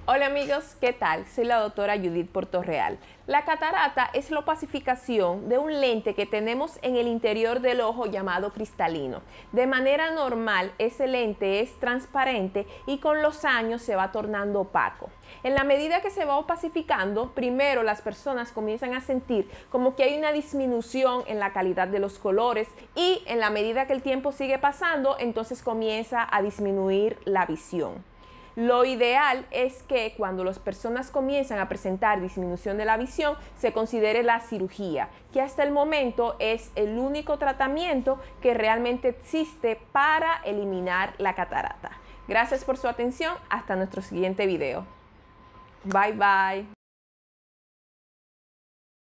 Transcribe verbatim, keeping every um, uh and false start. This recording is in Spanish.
Hola amigos, ¿qué tal? Soy la doctora Judith Portorreal. La catarata es la opacificación de un lente que tenemos en el interior del ojo llamado cristalino. De manera normal, ese lente es transparente y con los años se va tornando opaco. En la medida que se va opacificando, primero las personas comienzan a sentir como que hay una disminución en la calidad de los colores y en la medida que el tiempo sigue pasando, entonces comienza a disminuir la visión. Lo ideal es que cuando las personas comienzan a presentar disminución de la visión, se considere la cirugía, que hasta el momento es el único tratamiento que realmente existe para eliminar la catarata. Gracias por su atención. Hasta nuestro siguiente video. Bye bye.